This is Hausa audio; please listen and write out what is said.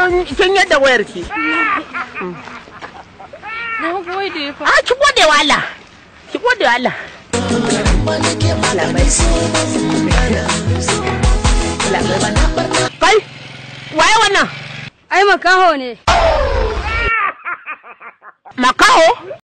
kin yadda wayar ki. Na gode fa. A ki gode wa Allah. Ki gode wa Allah. Kai, waye wannan? Ai makaho ne. Makaho?